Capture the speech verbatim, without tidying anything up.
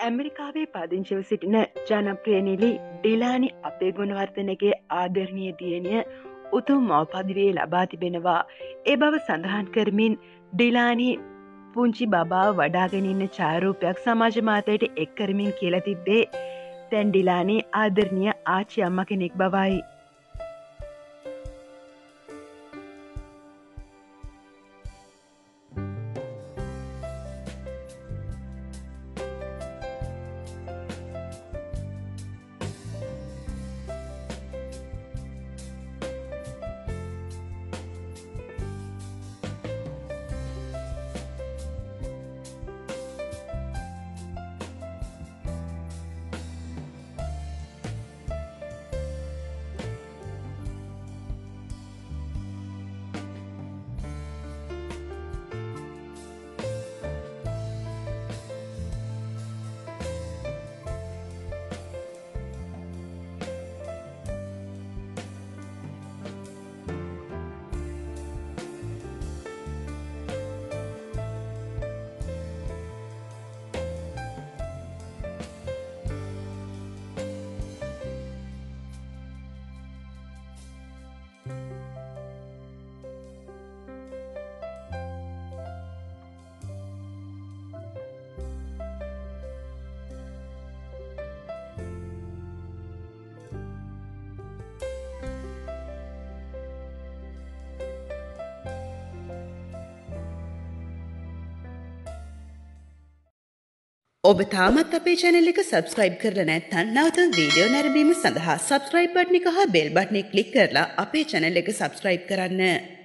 ඇමරිකාවේ පදිංචිව සිටින ජනප්‍රිය නිලි ඩිලානි අපේ ගුණවර්ධනගේ ආදරණීය දියණිය උතුම් මව්පදිවිය ලබා තිබෙනවා. ඒ බව සඳහන් කරමින් ඩිලානි පුංචි බබාව වඩාගෙන ඉන්න ඡායාරූපයක් සමාජ මාධ්‍යයට එක් කරමින් කියලා තිබ්බේ දැන් ඩිලානි ආදරණීය ආච්චි අම්මා කෙනෙක් බවයි. ඔබ තාමත් අපේ channel එක subscribe කරලා නැත්නම් නැවතුම් වීඩියෝ නැරඹීම සඳහා subscribe button එක හා bell button එක click කරලා අපේ channel එක subscribe කරන්න.